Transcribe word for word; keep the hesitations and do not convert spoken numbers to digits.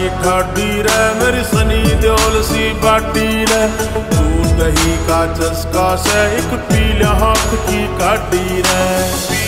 की ठाडी रे, मेरी सनी देओल सी बाटी रे। दूध दही का चस्का से एक पीला हाथ की काटी रे।